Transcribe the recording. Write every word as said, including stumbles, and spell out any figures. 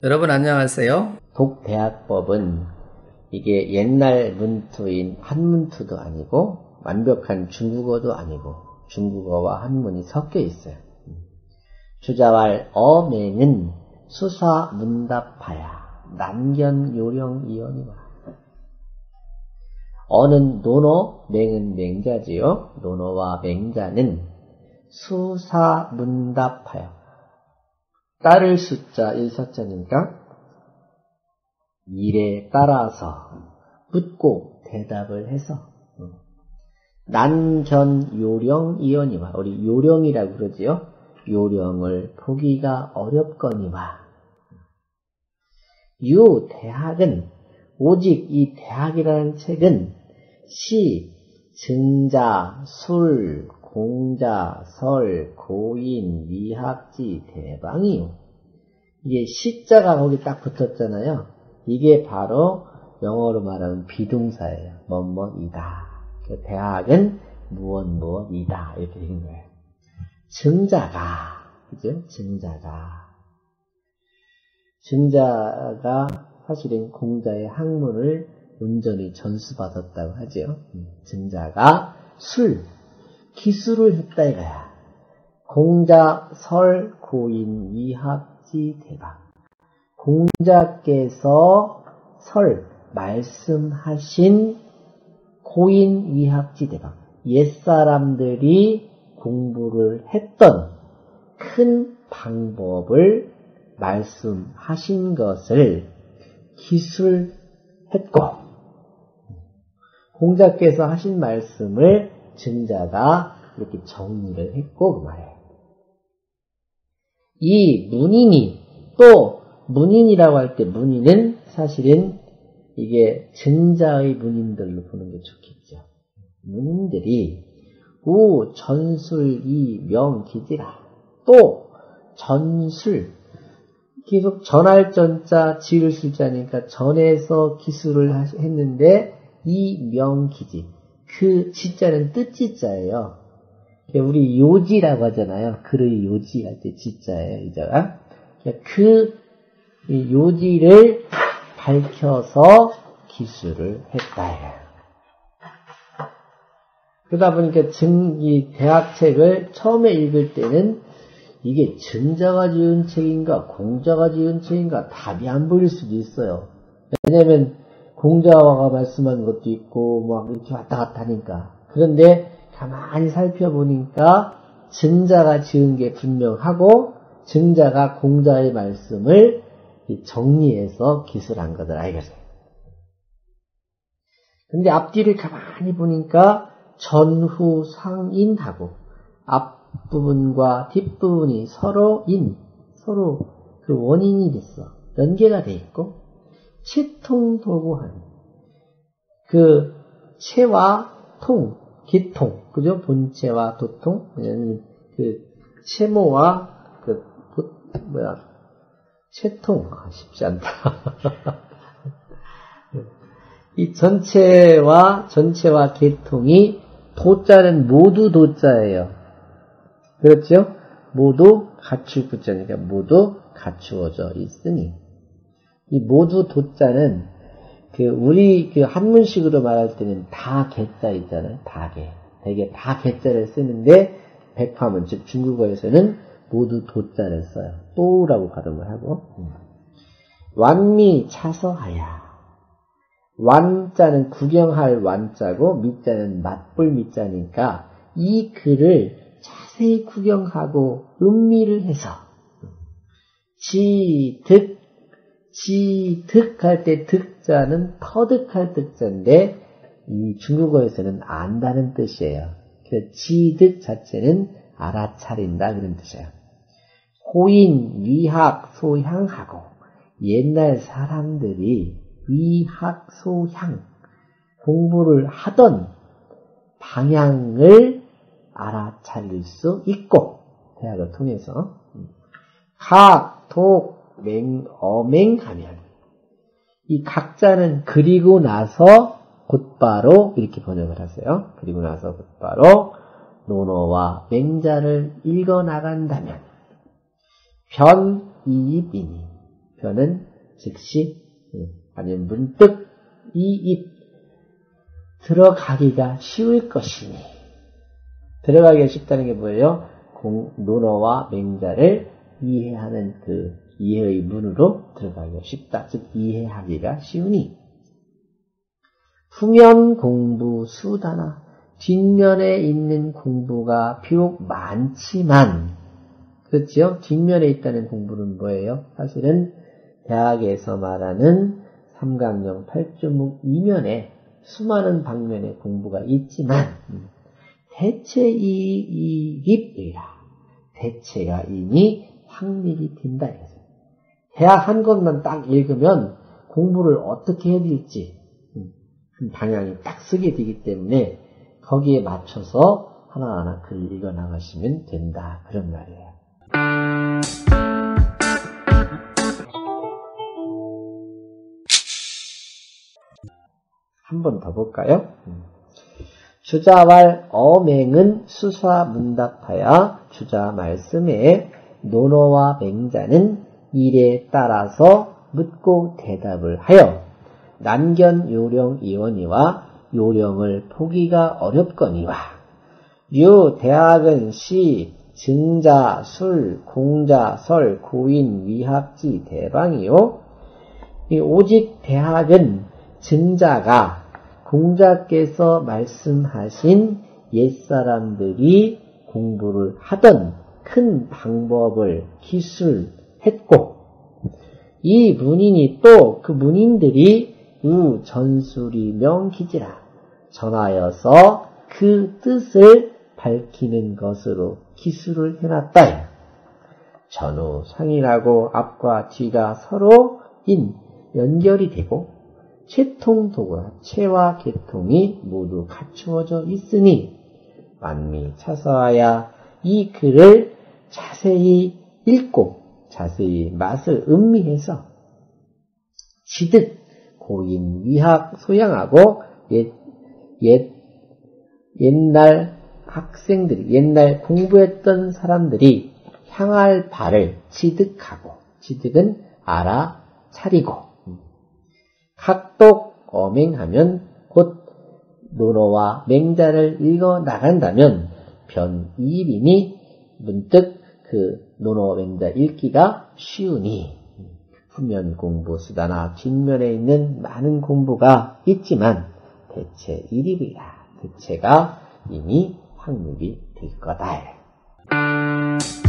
여러분 안녕하세요. 독대학법은 이게 옛날 문투인 한문투도 아니고 완벽한 중국어도 아니고 중국어와 한문이 섞여 있어요. 주자왈 어맹은 수사문답하야 난견요령이언이와. 어는 논어, 맹은 맹자지요. 논어와 맹자는 수사문답하여 따를 숫자 일사자니까 일에 따라서 묻고 대답을 해서 난견요령이언이와. 우리 요령이라고 그러지요. 요령을 보기가 어렵거니와. 유 대학은 오직 이 대학이라는 책은 시, 증자, 술, 공자, 설, 고인, 미학지, 대방이요. 이게 시자가 거기 딱 붙었잖아요. 이게 바로 영어로 말하면 비동사예요. 뭐뭐이다. 대학은 무엇 무엇이다. 이렇게 된 거예요. 증자가, 그죠? 증자가. 증자가 사실은 공자의 학문을 온전히 전수받았다고 하죠. 증자가 술, 기술을 했다 이거야. 공자, 설, 고인, 위학지, 대박. 공자께서 설, 말씀하신 고인, 위학지, 대박. 옛사람들이 공부를 했던 큰 방법을 말씀하신 것을 기술했고, 공자께서 하신 말씀을 증자가 이렇게 정리를 했고 그 말이에요. 이 문인이, 또 문인이라고 할 때 문인은 사실은 이게 증자의 문인들로 보는 게 좋겠죠. 문인들이 우 전술 이 명기지라. 또 전술, 계속 전할 전자 지을 술자니까 전에서 기술을 했는데 이 명기지, 그 지자는 뜻지자예요. 우리 요지라고 하잖아요. 글의 요지 할 때 지자예요, 이자가. 그 요지를 밝혀서 기술을 했다. 그러다 보니까 증, 이 대학책을 처음에 읽을 때는 이게 증자가 지은 책인가 공자가 지은 책인가 답이 안 보일 수도 있어요. 왜냐면 공자가 말씀한 것도 있고 막 이렇게 왔다 갔다 하니까. 그런데 가만히 살펴보니까 증자가 지은 게 분명하고 증자가 공자의 말씀을 정리해서 기술한 것을 알겠어요. 근데 앞뒤를 가만히 보니까 전후 상인하고 앞부분과 뒷부분이 서로 인, 서로 그 원인이 됐어. 연계가 돼 있고, 채통도구한, 그 채와 통, 기통, 그죠? 본체와 도통, 왜냐면 그 채모와 그 뭐야 채통, 아, 쉽지 않다. 이 전체와 전체와 계통이 도자는 모두 도자예요. 그렇죠? 모두 갖출 부자니까 모두 갖추어져 있으니. 이 모두 도자는 그 우리 그 한문식으로 말할 때는 다 개자 있잖아요. 다개. 되게 다 개자를 쓰는데 백화문 즉 중국어에서는 모두 도자를 써요. 또라고 발음을 하고. 완미 차서하야. 완자는 구경할 완자고 미자는 맛볼 미자니까 이 글을 자세히 구경하고 음미를 해서 지득, 지득할 때 득자는 터득할 득자인데 이 중국어에서는 안다는 뜻이에요. 그 지득 자체는 알아차린다 그런 뜻이에요. 호인, 위학, 소향하고 옛날 사람들이 위학, 소향 공부를 하던 방향을 알아차릴 수 있고 대학을 통해서 각, 독, 맹, 어맹하면 이 각자는 그리고 나서 곧바로 이렇게 번역을 하세요. 그리고 나서 곧바로 논어와 맹자를 읽어 나간다면 변이입이니 변은 즉시 아니면 문득 이 입 들어가기가 쉬울 것이니. 들어가기가 쉽다는 게 뭐예요? 공, 논어와 맹자를 이해하는 그 이해의 문으로 들어가기가 쉽다. 즉 이해하기가 쉬우니. 후면 공부 수다나. 뒷면에 있는 공부가 비록 많지만, 그렇지요? 뒷면에 있다는 공부는 뭐예요? 사실은 대학에서 말하는 삼강령 팔조목 이면에 수많은 방면의 공부가 있지만 대체 이, 이 립이라. 대체가 이미 확립이 된다. 대학 한 권만 딱 읽으면 공부를 어떻게 해야 될지 방향이 딱 쓰게 되기 때문에 거기에 맞춰서 하나하나 글을 읽어 나가시면 된다. 그런 말이에요. 한 번 더 볼까요? 주자왈 어맹은 수사문답하여 주자 말씀에 논어와 맹자는 일에 따라서 묻고 대답을 하여 난견 요령 이원이와 요령을 포기가 어렵거니와 유 대학은 시 증자 술 공자 설 고인 위합지 대방이요 오직 대학은 증자가 공자께서 말씀하신 옛사람들이 공부를 하던 큰 방법을 기술했고 이 문인이 또 그 문인들이 우 전술이 명기지라 전하여서 그 뜻을 밝히는 것으로 기술을 해놨다. 전후 상인하고 앞과 뒤가 서로 인 연결이 되고 채통도가 채와 계통이 모두 갖추어져 있으니 만미 차서하야 이 글을 자세히 읽고 자세히 맛을 음미해서 지득 고인 위학 소양하고 옛, 옛, 옛날 학생들이 옛날 공부했던 사람들이 향할 바를 지득하고 지득은 알아차리고 각독 어맹하면 곧 논어와 맹자를 읽어 나간다면 변이일이니 문득 그 논어 맹자 읽기가 쉬우니 후면 공부 수다나 뒷면에 있는 많은 공부가 있지만 대체 일일이라 대체가 이미 확립이 될 거다.